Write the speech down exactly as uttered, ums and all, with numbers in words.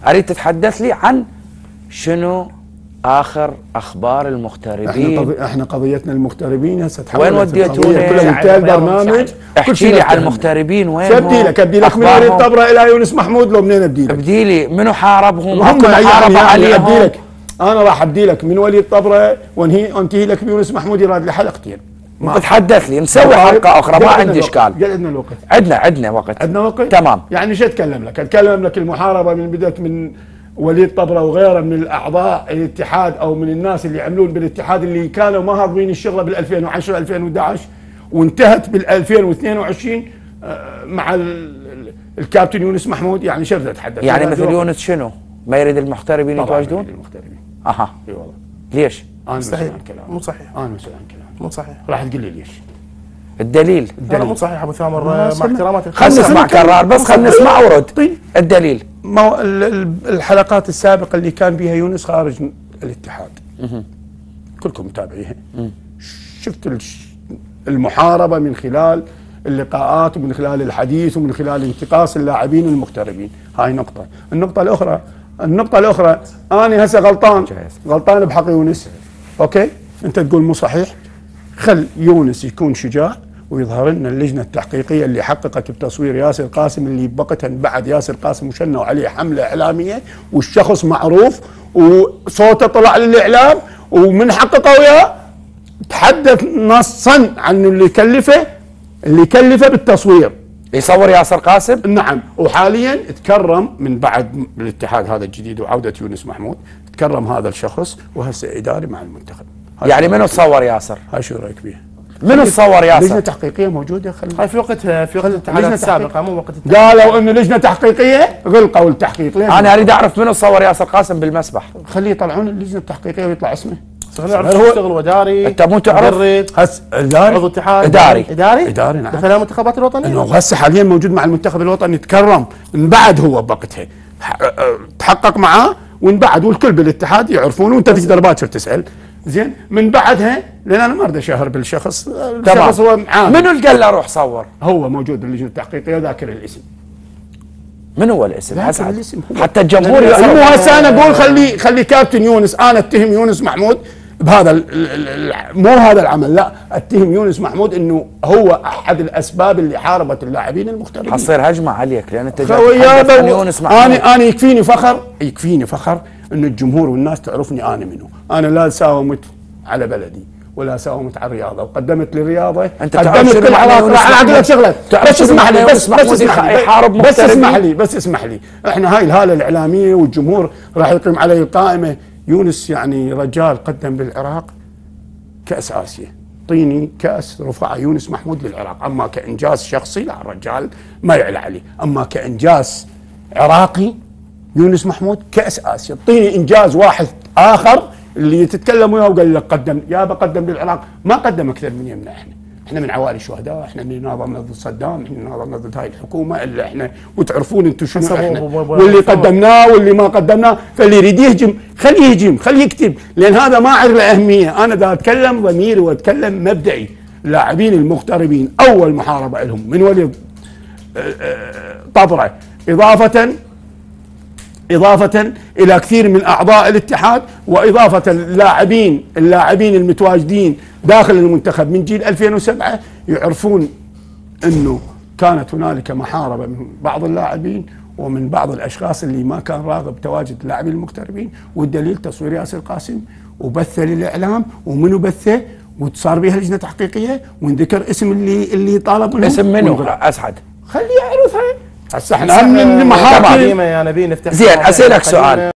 اريد تتحدث لي عن شنو اخر اخبار المغتربين. احنا, قضي... احنا قضيتنا المغتربين هسه وين وديتونا؟ كلها انتهى البرنامج. احكي لي عن المغتربين وين ابدي لك ابدي لك من وليد طبره الى يونس محمود، لو منين ابدي لك؟ ابدي لي منو حاربهم؟ هم محاربه عليهم. ابدي لك انا راح ابدي لك من وليد طبره وانهي انتهي لك بيونس محمود يراد لي حلقتين. تحدث لي نسوي حلقه اخرى ما عندي اشكال. عندنا الوقت. عندنا عندنا وقت. عندنا وقت تمام. يعني شو اتكلم لك؟ اتكلم لك المحاربه من بدات من وليد طبره وغيره من الاعضاء الاتحاد او من الناس اللي يعملون بالاتحاد اللي كانوا ما هاضمين الشغله بال ألفين وعشرة ألفين وأحد عشر وانتهت بال ألفين واثنين وعشرين مع الكابتن يونس محمود. يعني شو بدي اتحدث؟ يعني مثل يونس شنو؟ ما يريد المغتربين يتواجدون؟ طبعا المغتربين. اها اي والله. ليش؟ انا مستحيل. مو صحيح. انا مسؤول عن كلامي. مو صحيح. راح تقول لي ليش؟ الدليل. لا مو صحيح ابو ثامر، مع احتراماتي. خلينا نسمع كرار بس، خلينا نسمع ورد. الدليل. ما الحلقات السابقه اللي كان بها يونس خارج الاتحاد كلكم متابعيها. شفت المحاربه من خلال اللقاءات ومن خلال الحديث ومن خلال انتقاص اللاعبين المغتربين. هاي نقطه. النقطه الاخرى النقطه الاخرى انا هسه غلطان غلطان بحق يونس. اوكي انت تقول مو صحيح، خل يونس يكون شجاع ويظهر لنا اللجنه التحقيقيه اللي حققت بتصوير ياسر قاسم اللي بوقتها بعد ياسر قاسم وشنوا عليه حمله اعلاميه والشخص معروف وصوته طلع للاعلام ومن حققه وياه تحدث نصا عن اللي كلفه اللي كلفه بالتصوير يصور ياسر قاسم. نعم. وحاليا تكرم من بعد الاتحاد هذا الجديد وعوده يونس محمود تكرم هذا الشخص وهسه اداري مع المنتخب. يعني منو صور ياسر؟ هاي شو رايك بيها؟ منو صور ياسر؟ لجنه تحقيقيه موجوده. خلي هاي في وقت في وقت الاتحادات السابقه مو وقت التحقيق. قالوا انه لجنه تحقيقيه غلقوا التحقيق. ليه؟ انا اريد اعرف منو صور ياسر قاسم بالمسبح. خليه يطلعون اللجنه التحقيقيه ويطلع اسمه. خلينا نعرف شو يشتغل اداري. انت مو تعرف؟ هس اداري عضو اتحاد اداري اداري اداري نعم. دخل المنتخبات الوطنيه. انه هسه حاليا موجود مع المنتخب الوطني تكرم من بعد هو بوقتها تحقق معاه ومن بعد والكل بالاتحاد يعرفونه وانت تقدر باكر تسال. زين من بعدها لان انا ما اريد اشهر بالشخص. الشخص هو معاه. منو اللي قال له روح صور؟ هو موجود باللجنه التحقيقيه ذاكر الاسم. من هو الاسم؟ ذاكر الاسم حتى الجمهور يعرف. مو هسه انا اقول خلي خلي كابتن يونس انا اتهم يونس محمود بهذا ال ال ال مو هذا العمل، لا اتهم يونس محمود انه هو احد الاسباب اللي حاربت اللاعبين المغتربين. حصير هجمه عليك لان انت جاي يونس محمود. انا انا يكفيني فخر يكفيني فخر انه الجمهور والناس تعرفني انا منه. انا لا ساومت على بلدي ولا ساومت على الرياضه وقدمت للرياضه. انت قدمت كل العراق. راح اقول لك شغله بس اسمح لي بس بس اسمح لي يحارب بس اسمح لي بس اسمح لي احنا هاي الهاله الاعلاميه والجمهور راح يقيم علي القائمه. يونس يعني رجال قدم للعراق كاس اسيا. طيني كاس رفع يونس محمود للعراق. اما كانجاز شخصي لا الرجال ما يعلى عليه. اما كانجاز عراقي يونس محمود كاس اسيا. طيني انجاز واحد اخر اللي تتكلم وياه وقال لك قدم يابا قدم للعراق. ما قدم اكثر من يمنا. احنا احنا من عوالي الشهداء. احنا اللي ناظرنا ضد صدام. احنا اللي ناظرنا ضد هاي الحكومه اللي احنا وتعرفون انتم شنو احنا واللي قدمناه واللي ما قدمناه. فاللي يريد يهجم خليه يهجم خليه يكتب لان هذا ما عاد له اهميه. انا دا اتكلم ضميري واتكلم مبدئي. اللاعبين المغتربين اول محاربه لهم من وليد طبره اضافه إضافة إلى كثير من أعضاء الاتحاد وإضافة اللاعبين اللاعبين المتواجدين داخل المنتخب من جيل ألفين وسبعة يعرفون أنه كانت هنالك محاربة من بعض اللاعبين ومن بعض الأشخاص اللي ما كان راغب تواجد اللاعبين المغتربين. والدليل تصوير ياسر قاسم وبثه للإعلام ومنو بثه وصار بها لجنة تحقيقية وانذكر اسم اللي اللي طالب منهم. اسم منو؟ أسعد خليه يعرفها. هسه احنا من محاكم يا نبي نفتح. زين اسالك سؤال.